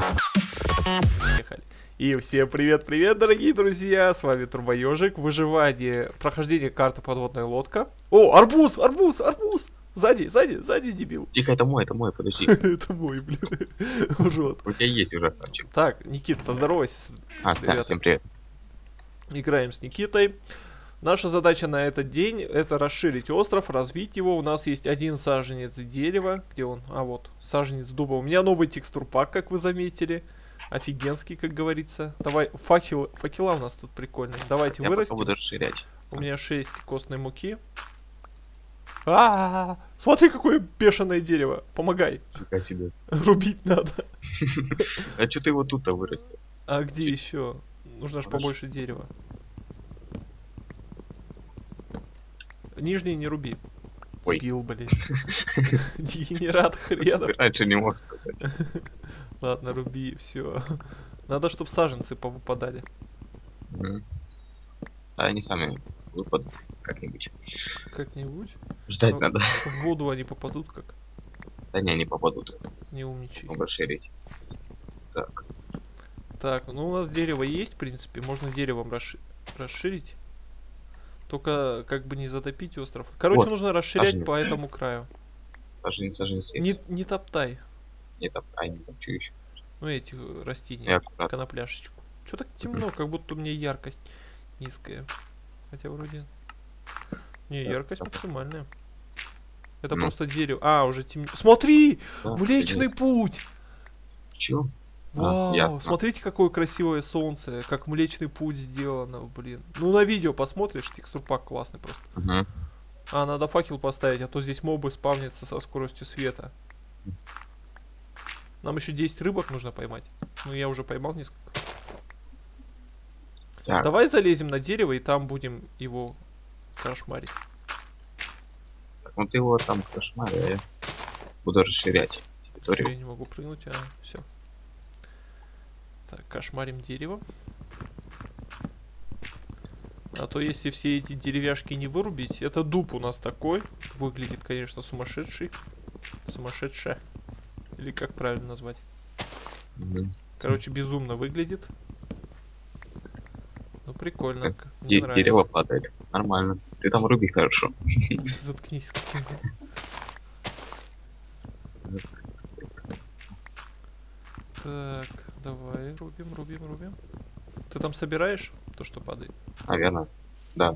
Поехали. И всем привет-привет, дорогие друзья! С вами Турбоежик. Выживание, прохождение карты подводная лодка. О, арбуз, арбуз, арбуз! Сзади, дебил. Тихо, это мой, подожди. Это мой, блин. Урод. У тебя есть уже хавчик. Так, Никит, поздоровайся. Да, всем привет. Играем с Никитой. Наша задача на этот день — это расширить остров, развить его. У нас есть один саженец дерева. Где он? А, вот, саженец дуба. У меня новый текстурпак, как вы заметили. Офигенский, как говорится. Давай, факела у нас тут прикольные. Давайте вырастим. Я буду расширять. У меня 6 костной муки. Смотри, какое бешеное дерево. Помогай. Фига себе. Рубить надо. А что ты его тут-то вырастил? А где еще? Нужно же побольше дерева. Нижний не руби. Ой. Сбил, блин. Дегенерат хренов. Раньше не мог сказать. Ладно, руби, все. Надо, чтобы саженцы повыпадали. А они сами выпадут как-нибудь. Как-нибудь. Ждать надо. В воду они попадут как? Да не, они попадут. Не умничай. Могу расширить. Так. Так, ну у нас дерево есть, в принципе. Можно деревом расширить. Только как бы не затопить остров. Короче, вот, нужно расширять саженец по этому краю. Саженец есть. Не топтай. Не топтай, не топчу еще. Ну эти растения, конопляшечку. Что так темно, как будто у меня яркость низкая. Хотя вроде... Не, яркость максимальная. Это просто дерево. А, уже темнее. Смотри! Млечный путь! Чё? Вау, смотрите, какое красивое солнце, как Млечный путь сделано, блин. Ну, на видео посмотришь, текстурпак классный просто. А, надо факел поставить, а то здесь мобы спавнятся со скоростью света. Нам еще 10 рыбок нужно поймать. Ну, я уже поймал несколько. Так. Давай залезем на дерево, и там будем его кошмарить. Так, ну ты его там кошмарь, а я буду расширять территорию. Я не могу прыгнуть, все. Так, кошмарим дерево. А то если все эти деревяшки не вырубить... Это дуб у нас такой. Выглядит, конечно, сумасшедший. Сумасшедшая. Или как правильно назвать? Короче, безумно выглядит. Ну, прикольно. Дерево падает. Нормально. Ты там руби хорошо. Заткнись, скотина. Так, давай, рубим. Ты там собираешь то, что падает? Наверное, да.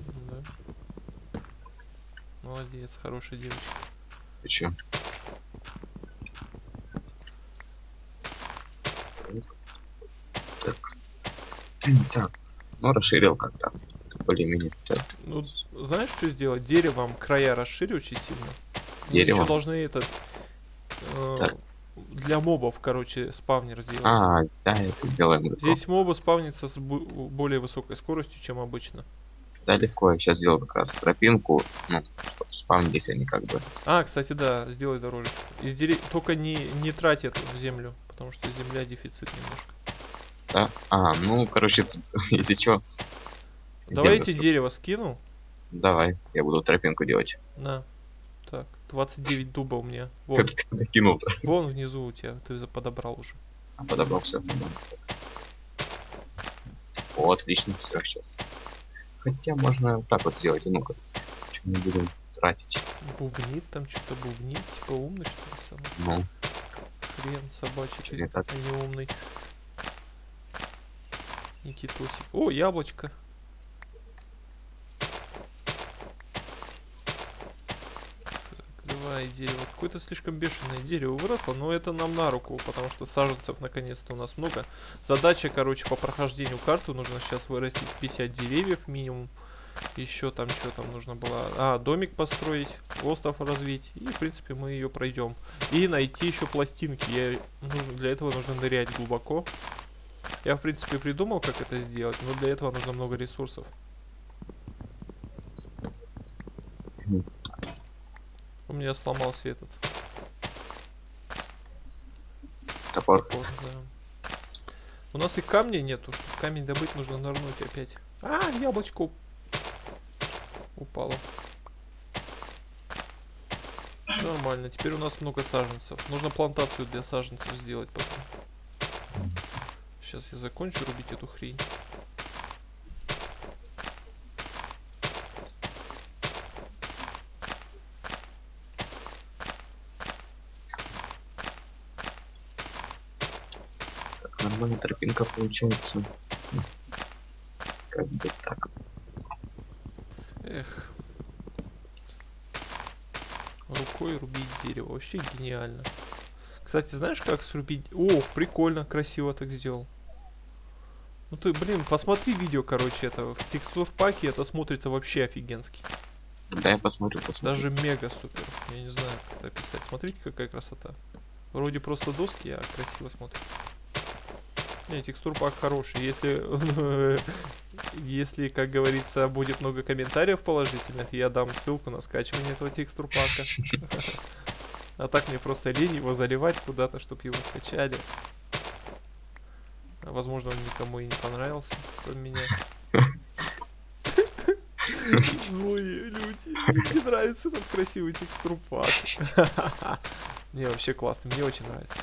Молодец, хорошая девочка. Ты чё? Так. Ну, расширил как-то. Более-менее. Ну, знаешь, что сделать? Деревом края расшири очень сильно. Дерево. Еще должны этот... для мобов, короче, спавнер сделать. Да, это делаем. Здесь мобы спавнятся с более высокой скоростью, чем обычно. Да, легко. Я сейчас сделал как раз тропинку. Ну, чтобы спавнились они как бы. Кстати, да, сделай дорожечку. Только не трать эту землю, потому что земля дефицит немножко. Да? Ну, короче, тут, если что... Давайте дерево скину. Давай, я буду тропинку делать. На. Так, 29 дуба у меня. Вот. Это ты куда кинул-то? Вон внизу у тебя, ты подобрал уже. Подобрал все. О, отлично, все сейчас. Хотя можно так вот сделать, ну-ка. Чем мы будем тратить? Бубнит там что-то, бубнит, типа умный что ли сам? Ну. Хрен собачий, ты так не умный. Никитосик. О, яблочко. Давай дерево. Какое-то слишком бешеное дерево выросло, но это нам на руку, потому что саженцев наконец-то у нас много. Задача, короче, по прохождению карты нужно сейчас вырастить 50 деревьев минимум. Еще там что там нужно было? Домик построить, остров развить. И, в принципе, мы ее пройдем. И найти еще пластинки. Для этого нужно нырять глубоко. Я, в принципе, придумал, как это сделать, но для этого нужно много ресурсов. У меня сломался этот топор. Да. У нас и камней нету. Камень добыть нужно нырнуть опять. Яблочко упало. Нормально. Теперь у нас много саженцев. Нужно плантацию для саженцев сделать потом. Сейчас я закончу рубить эту хрень. Так, нормальная тропинка получается. Как бы так. Эх. Рукой рубить дерево. Вообще гениально. Кстати, знаешь, как срубить... О, прикольно, красиво так сделал. Ну ты, блин, посмотри видео, короче, это в текстур-паке это смотрится вообще офигенски. Да, я посмотрю. Даже мега супер. Я не знаю, как это описать. Смотрите, какая красота. Вроде просто доски, а красиво смотрится. Не, текстур-пак хороший. Если, как говорится, будет много комментариев положительных, я дам ссылку на скачивание этого текстур-пака. А так мне просто лень его заливать куда-то, чтобы его скачали. Возможно, он никому и не понравился, кроме меня. Злые люди. Мне не нравится этот красивый текстур-пак. Не, вообще классный, мне очень нравится.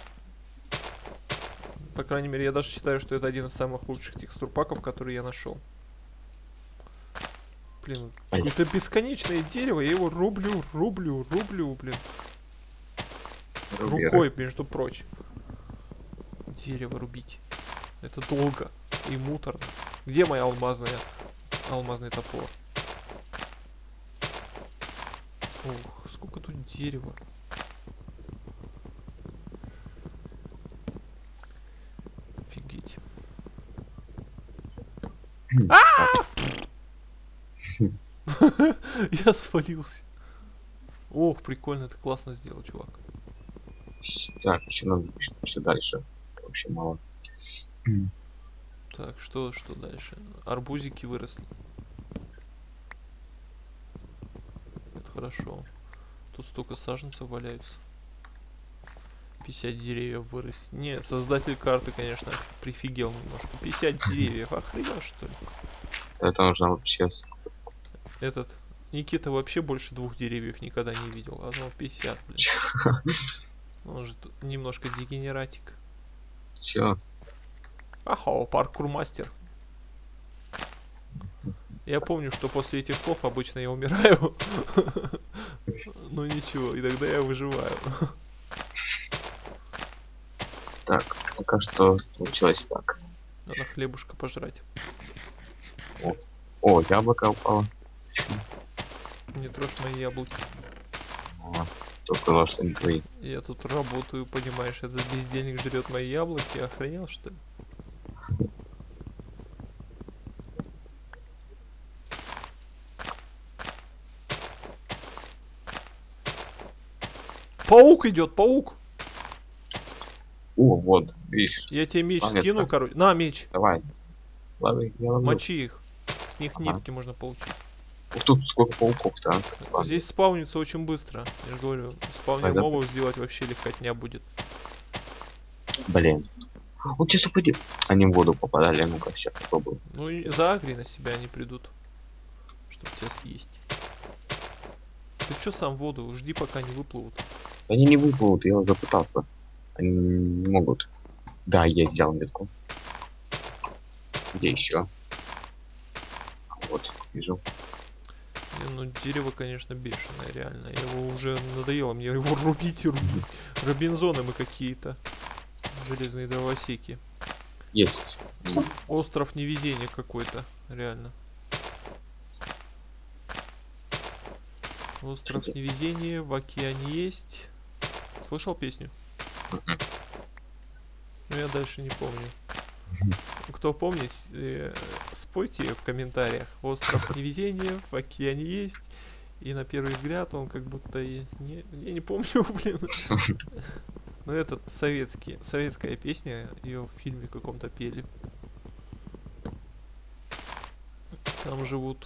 По крайней мере, я даже считаю, что это один из самых лучших текстур-паков, которые я нашел. Блин, это бесконечное дерево, я его рублю, блин. Рукой, между прочим. Дерево рубить. Это долго и муторно. Где моя алмазный топор? Ух, сколько тут дерева. Офигеть. Я свалился. Ох, прикольно, ты классно сделал, чувак. Так, еще надо еще дальше. Вообще мало. Так, что дальше? Арбузики выросли. Это хорошо. Тут столько саженцев валяются. 50 деревьев вырастет. Не, создатель карты, конечно, прифигел немножко. 50 деревьев, охренел, что ли? Это нужно вообще... Этот Никита вообще больше 2 деревьев никогда не видел. Одно 50, блин. Он же немножко дегенератик. Чё? Ахо, паркур-мастер. Я помню, что после этих слов обычно я умираю. Но ничего, и тогда я выживаю. Так, пока что получилось так. Надо хлебушка пожрать. О, яблоко упало. Не трожь мои яблоки. Кто сказал, что не твои? Я тут работаю, понимаешь, этот бездельник жрет мои яблоки. Охренел, что ли? Паук идет, паук! О, вот, видишь. Я тебе меч Славится. скину, короче. На, меч. Давай. Лови, я ловлю. Мочи их. С них Ага. нитки можно получить. Ух, тут сколько пауков-то, а? Здесь спаунится очень быстро. Я же говорю, спаунер Пойдёт. мобов сделать вообще легкотня будет. Блин. Вот сейчас упади. Они в воду попадали, ну-ка, сейчас попробую. Ну и заагри на себя они придут. Чтоб тебя съесть. Ты чё сам в воду? Жди, пока не выплывут. Они не выплывут, я уже пытался. Они не могут. Да, я взял метку. Где еще? Вот, вижу. Не, ну дерево, конечно, бешеное, реально. Я его уже надоело, мне его рубить и рубить. Робинзоны мы какие-то. Железные дровосеки. Есть. Остров невезения какой-то, реально. Остров невезения в океане есть. Слышал песню? Ну я дальше не помню. Кто помнит, спойте в комментариях. Остров невезения в океане есть. И на первый взгляд он как будто и я не помню, блин. Но это советская песня, ее в фильме каком-то пели. Там живут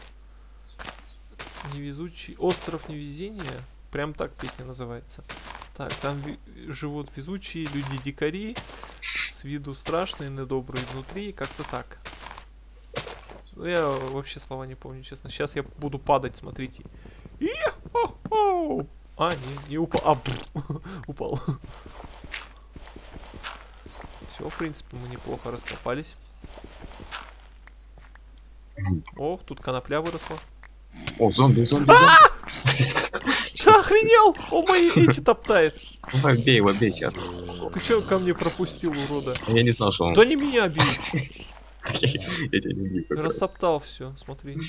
невезучие. Остров невезения. Прям так песня называется. Так, там живут везучие люди-дикари. С виду страшные, но добрые внутри. Как-то так. Я вообще слова не помню, честно. Сейчас я буду падать, смотрите. А, не упал. Упал. Все, в принципе, мы неплохо раскопались. Ох, тут конопля выросла. О, зомби, зомби, зомби. Ты охренел? О, мои эти топтает. Давай, бей его, бей сейчас. Ты чё ко мне пропустил, урода? Я не знал, что он... Да не меня бей. Я тебя не бью как раз. Растоптал все, смотри.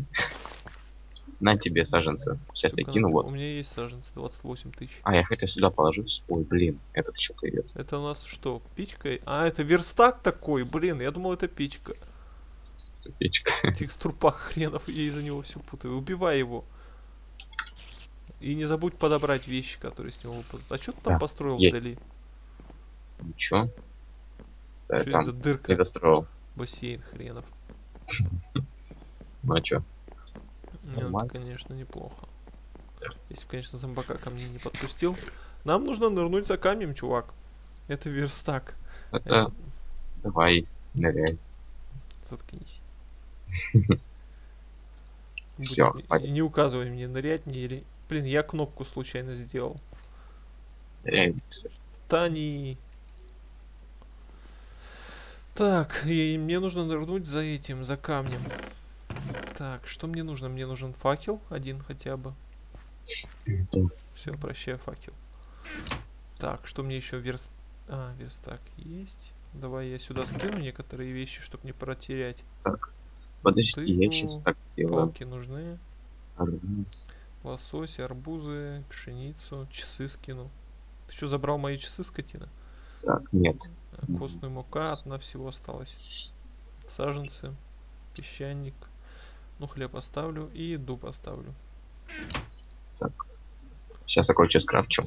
На тебе саженцы. Сейчас я Всё, кину, конопля. вот. У меня есть саженцы, 28 тысяч. А, я хотел сюда положить. Ой, блин, этот еще идет. Это у нас что, пичка? А, это верстак такой, блин, я думал, это пичка. Печка. Текстурпак хренов, я из-за него все путаю. Убивай его. И не забудь подобрать вещи, которые с него выпадут. А что ты там Да, построил есть. вдали? Ничего. Да, Что это там за дырка? не достроил. Бассейн хренов. Ну а чё? Ну, это, Нормально. конечно, неплохо. Если, конечно, зомбака ко мне не подпустил. Нам нужно нырнуть за камнем, чувак. Это верстак. Это... Давай, ныряй. Заткнись. Всё, Будет- хватит. не указывай мне, нырять не или... Блин, я кнопку случайно сделал. Ныряй быстро. Тани. Так, и мне нужно нырнуть за этим, за камнем. Так, что мне нужно? Мне нужен факел один хотя бы. Все, прощай, факел. Так, что мне еще верстак есть. Давай я сюда скину некоторые вещи, чтобы не протерять. Подожди, я Тыкву, сейчас так сделаю. Палки нужны. Раз. Лосось, арбузы, пшеницу, часы скину. Ты что, забрал мои часы, скотина? Так, нет. Костную мука, одна всего осталась. Саженцы, песчаник. Ну, хлеб оставлю и дуб оставлю. Так. Сейчас я кое-что скрафчу.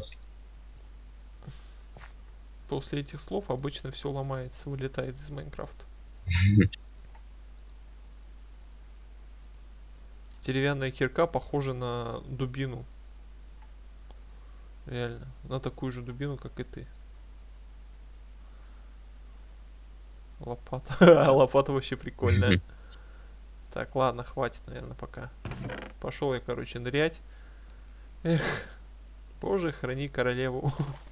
После этих слов обычно все ломается, вылетает из Майнкрафта. Деревянная кирка похожа на дубину. Реально. На такую же дубину, как и ты. Лопата. Лопата вообще прикольная. Так, ладно, хватит, наверное, пока. Пошел я, короче, нырять. Эх, Боже, храни королеву.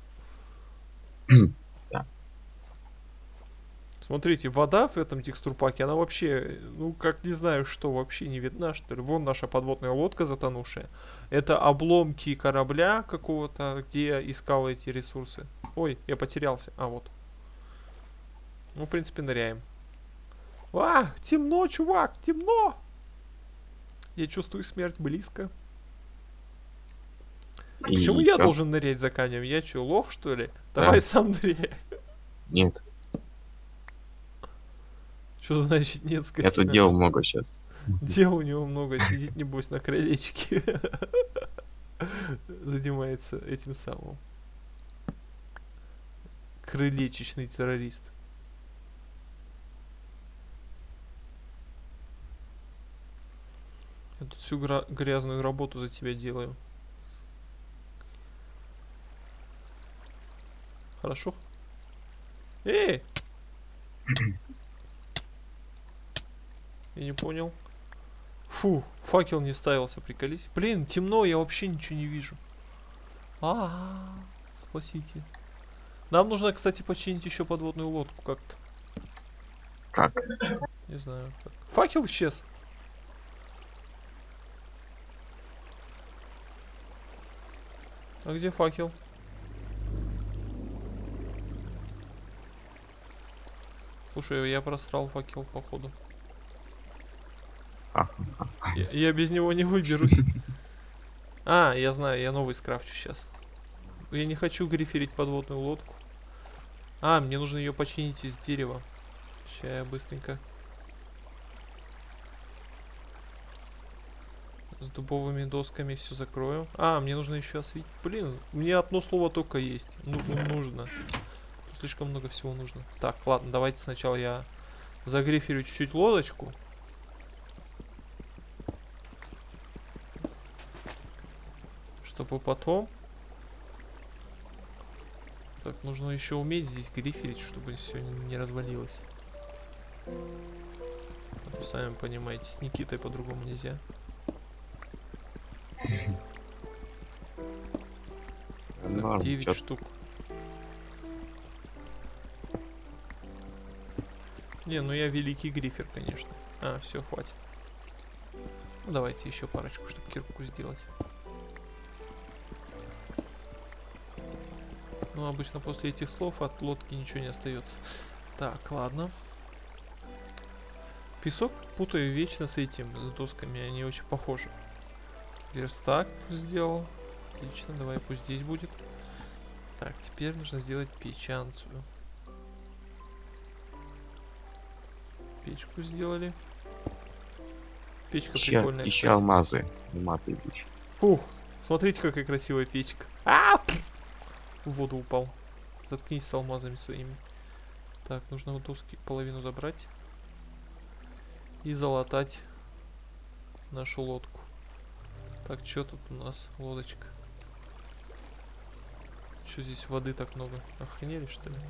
Да. Смотрите, вода в этом текстурпаке, она вообще, ну, как не знаю что, вообще не видна, что ли. Вон наша подводная лодка затонувшая. Это обломки корабля какого-то, где я искал эти ресурсы. Ой, я потерялся. А, вот. Ну, в принципе, ныряем. А, темно, чувак, темно! Я чувствую смерть близко. И Почему я чё? должен нырять за камнем? Я чё, лох, что ли? Да. Давай сам ныряй. Нет, Что значит нет, я скотина? тут дел много сейчас. Дел у него много, сидит, небось, на крылечке. Занимается этим самым. Крылечечный террорист. Я тут всю грязную работу за тебя делаю. Хорошо? Эй! Я не понял. Фу, факел не ставился, приколись. Блин, темно, я вообще ничего не вижу. Спасите. Нам нужно, кстати, починить еще подводную лодку как-то. Как? Не знаю. Как. Факел исчез. А где факел? Слушай, я просрал факел, походу. Я без него не выберусь. А, я знаю, я новый скрафчу сейчас. Я не хочу гриферить подводную лодку. А, мне нужно ее починить из дерева. Сейчас я быстренько. С дубовыми досками все закрою. А, мне нужно еще осветить. Блин, мне одно слово только есть. Ну, нужно. Тут слишком много всего нужно. Так, ладно, давайте сначала я загриферю чуть-чуть лодочку. Чтобы потом... Так, нужно еще уметь здесь гриферить, чтобы все не развалилось. А то, сами понимаете, с Никитой по-другому нельзя. Так, 9 штук. Не, ну я великий грифер, конечно. А, все, хватит. Ну, давайте еще парочку, чтобы кирку сделать. Ну, обычно после этих слов от лодки ничего не остается. Так, ладно. Песок путаю вечно с этим, с досками, они очень похожи. Верстак сделал. Отлично, давай пусть здесь будет. Так, теперь нужно сделать печанцию. Печку сделали. Печка прикольная, Еще кстати. алмазы. Алмазы ищу. Ух, смотрите, какая красивая печка. В воду упал. Заткнись с алмазами своими. Так, нужно вот доски половину забрать. И залатать нашу лодку. Так, что тут у нас? Лодочка. Что здесь воды так много? Охренели, что ли?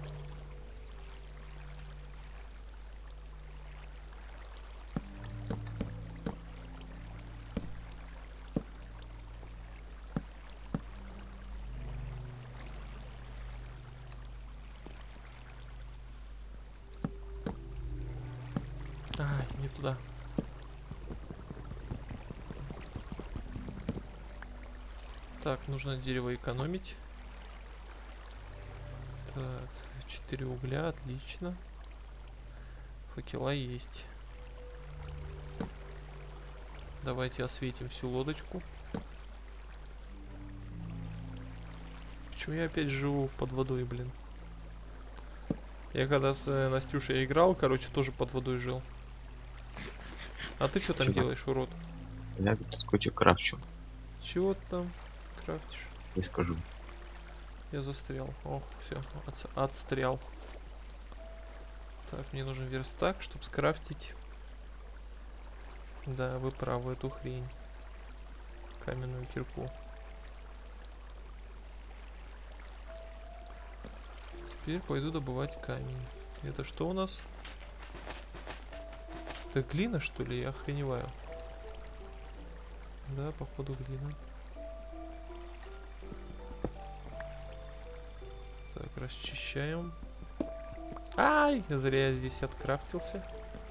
Ай, не туда. Так, нужно дерево экономить. Так, 4 угля, отлично. Факела есть. Давайте осветим всю лодочку. Почему я опять живу под водой, блин? Я когда с Настюшей играл, короче, тоже под водой жил. А ты что там Чего? делаешь, урод? Я тут кучу крафчу. Чего ты там крафтишь? Не скажу. Я застрял. Ох, все, отстрял. Так, мне нужен верстак, чтобы скрафтить. Да, вы правы, эту хрень. Каменную кирку. Теперь пойду добывать камень. Это что у нас? Это глина, что ли? Я охреневаю. Да, походу глина. Так, расчищаем. Ай, зря я здесь открафтился.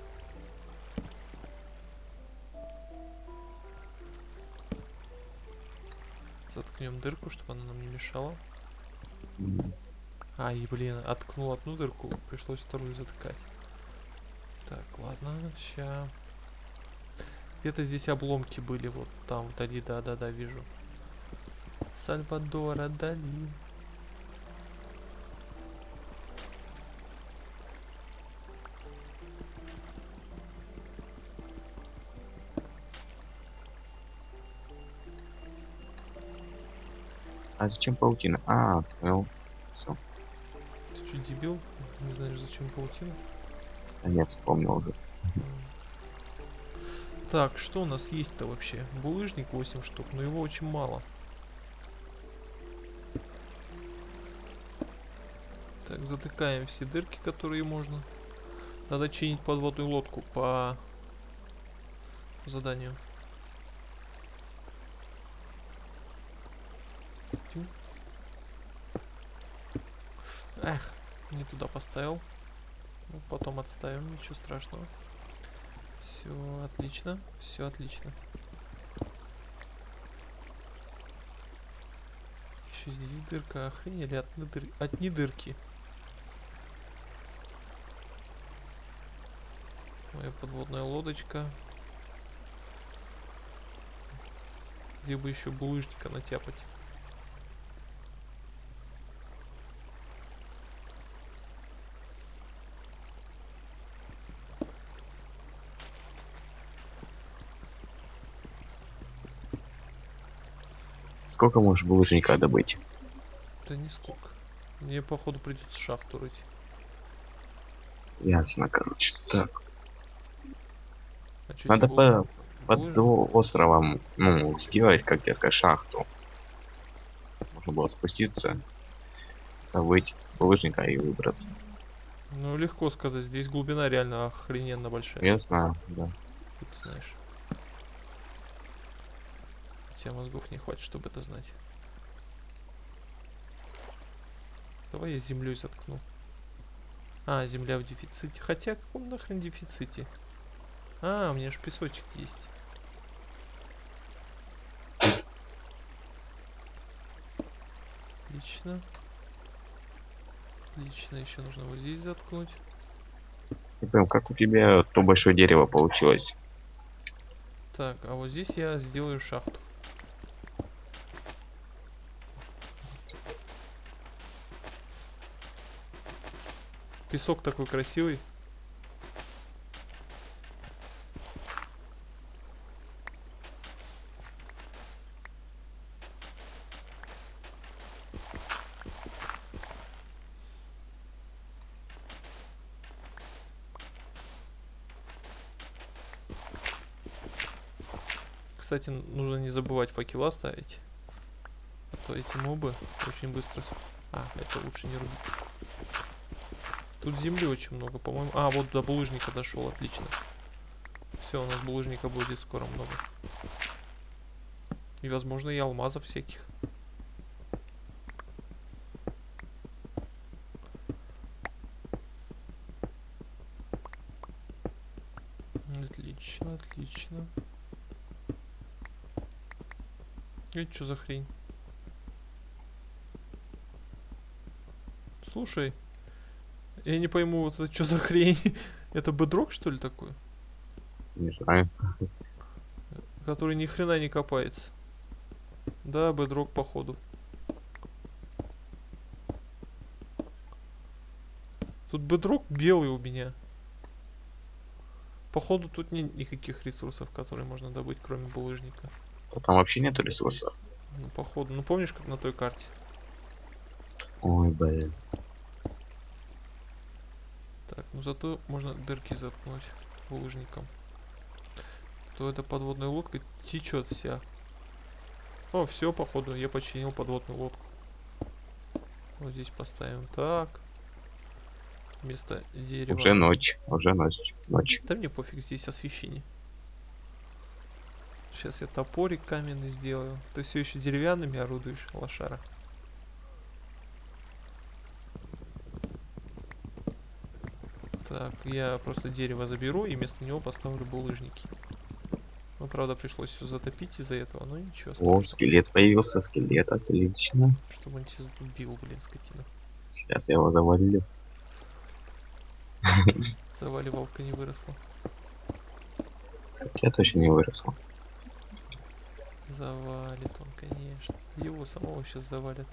Заткнем дырку, чтобы она нам не мешала. Ай, блин, откнул одну дырку, пришлось вторую затыкать. Так, ладно, ща. Где-то здесь обломки были, вот там вдали, да-да-да, вижу. Сальвадора Дали. А зачем паутина? А, понял. Все. Ты что, дебил? Не знаешь, зачем паутина? А нет, вспомнил уже. Так, что у нас есть-то вообще? Булыжник 8 штук, но его очень мало. Так, затыкаем все дырки, которые можно. Надо чинить подводную лодку по заданию. Эх, не туда поставил. Ну, потом отставим, ничего страшного. Все отлично, все отлично. Еще здесь дырка, охренели, одни дырки. Моя подводная лодочка. Где бы еще булыжника натяпать? Сколько можешь булыжника добыть? Да нисколько. Мне походу придется шахту рыть. Ясно, короче. Так. А чё Надо тебе под булыжник? островом, ну, сделать, как тебе сказать, шахту. Можно было спуститься, добыть булыжника и выбраться. Ну, легко сказать. Здесь глубина реально охрененно большая. Я знаю, да. Ты знаешь. У тебя мозгов не хватит, чтобы это знать. Давай я землей заткну. А, земля в дефиците. Хотя, каком нахрен дефиците? А, у меня же песочек есть. Отлично. Отлично, еще нужно вот здесь заткнуть. Не понял, как у тебя то большое дерево получилось? Так, а вот здесь я сделаю шахту. Песок такой красивый. Кстати, нужно не забывать факела ставить. А то эти мобы очень быстро... А, это лучше не рубить. Тут земли очень много, по-моему. А, вот до булыжника дошел, отлично. Все, у нас булыжника будет скоро много. И, возможно, и алмазов всяких. Отлично, отлично. Это что за хрень? Слушай, я не пойму, вот это что за хрень? Это бедрок, что ли, такой? Не знаю. Который ни хрена не копается. Да, бедрок, походу. Тут бедрок белый у меня. Походу тут нет никаких ресурсов, которые можно добыть, кроме булыжника. А там вообще нету ресурсов. Ну, походу. Ну, помнишь, как на той карте? Ой, блин. Так, ну зато можно дырки заткнуть булыжником. То эта подводная лодка течет вся. О, все, походу, я починил подводную лодку. Вот здесь поставим так. Вместо дерева. Уже ночь, уже ночь. Ночь. Да мне пофиг, здесь освещение. Сейчас я топорик каменный сделаю. Ты все еще деревянными орудуешь, лошара? Так, я просто дерево заберу и вместо него поставлю булыжники. Ну, правда, пришлось все затопить из-за этого, но ничего страшного. О, скелет появился, скелет, отлично. Чтобы он тебя сдубил, блин, скотина. Сейчас я его завалю. Заваливалка не выросла. Я точно не выросла. Завалит он, конечно. Его самого сейчас завалят.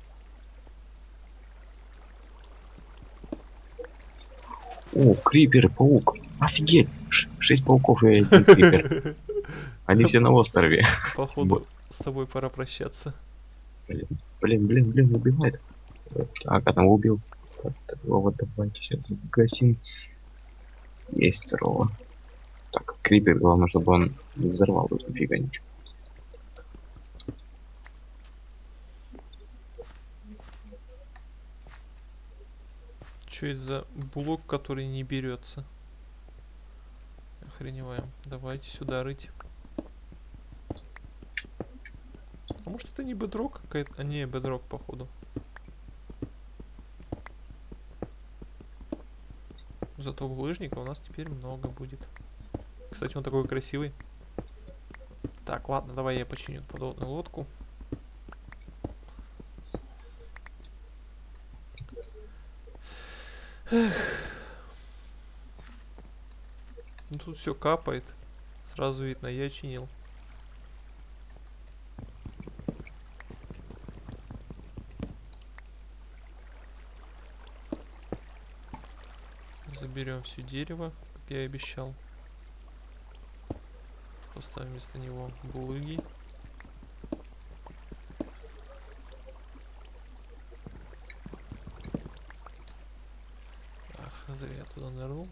О, крипер, паук. Офигеть. 6 пауков и 1 крипер. Они все на острове. Походу, с тобой пора прощаться. Блин, убивает. Так, одного убил. Второго давайте сейчас гасим. Есть второго. Так, крипер, главное, чтобы он не взорвал тут нифига ничего. Что это за блок, который не берется? Охреневаем. Давайте сюда рыть. А может это не бедрок какая-то? А не, бедрок, походу. Зато булыжника у нас теперь много будет. Кстати, он такой красивый. Так, ладно, давай я починю подводную лодку. Эх. Ну тут все капает. Сразу видно, я чинил. Заберем все дерево, как я и обещал. Поставим вместо него булыги. Ах, зря я туда нырнул.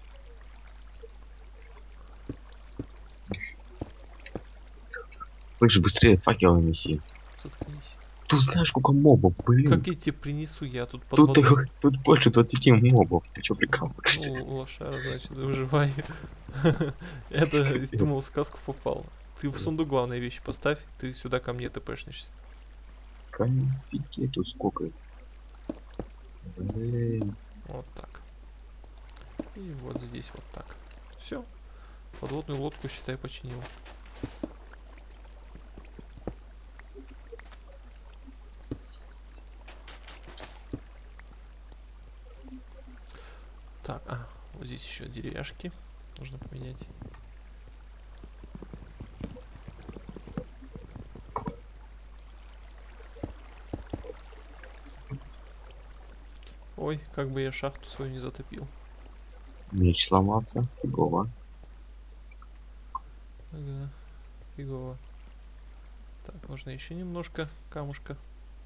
Слышь, быстрее факел неси. Заткнись. Тут знаешь, сколько мобов, блин. Как я тебе принесу? Я тут под Тут, водой. тут больше 20 мобов. Ты чё прикалываешься? Ну, лошара, значит, выживай. Это, думал, в сказку попал. Ты в сундук главные вещи поставь, ты сюда ко мне тпшнишься. Конфетти тут сколько? Блин. Вот так. вот здесь вот так. Все. Подводную лодку, считай, починил. Так, вот здесь еще деревяшки. Нужно поменять. Ой, как бы я шахту свою не затопил. Меч сломался. Фигово. Ага, фигово. Так, нужно еще немножко камушка.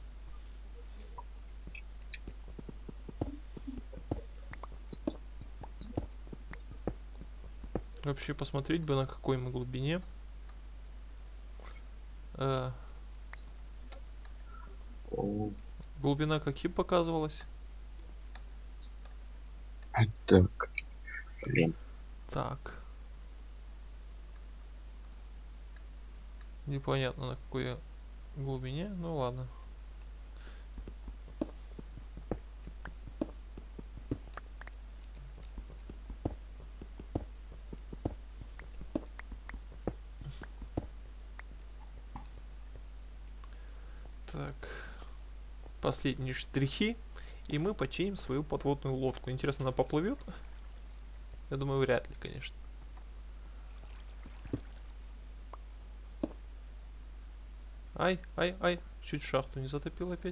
Вообще посмотреть бы, на какой мы глубине. О, Глубина каким показывалась? так. Блин. Так. Непонятно на какой глубине, ну ладно. Так. Последние штрихи. И мы починим свою подводную лодку. Интересно, она поплывет? Я думаю, вряд ли, конечно. Ай, ай, ай. Чуть шахту не затопил опять.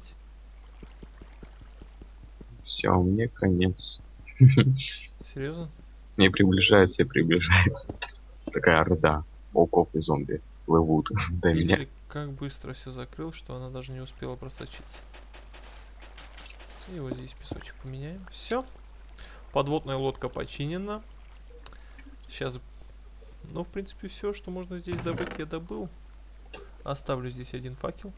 Все, мне конец. Серьезно? Не приближается и приближается. Такая орда пауков и зомби плывут до меня. Видели, как быстро все закрыл, что она даже не успела просочиться. И вот здесь песочек поменяем. Все. Подводная лодка починена. Сейчас, ну, в принципе, все, что можно здесь добыть, я добыл. Оставлю здесь один факел.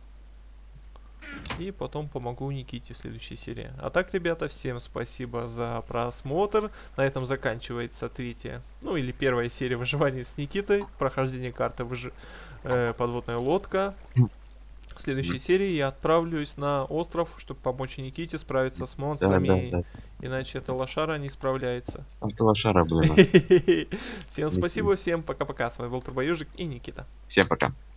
И потом помогу Никите в следующей серии. А так, ребята, всем спасибо за просмотр. На этом заканчивается третья, ну или первая серия выживания с Никитой. Прохождение карты подводная лодка. В следующей серии я отправлюсь на остров, чтобы помочь Никите справиться с монстрами. Да. Иначе эта лошара не справляется. Сам ты лошара, блин. Всем спасибо, всем пока-пока. С вами был Турбоюжик и Никита. Всем пока.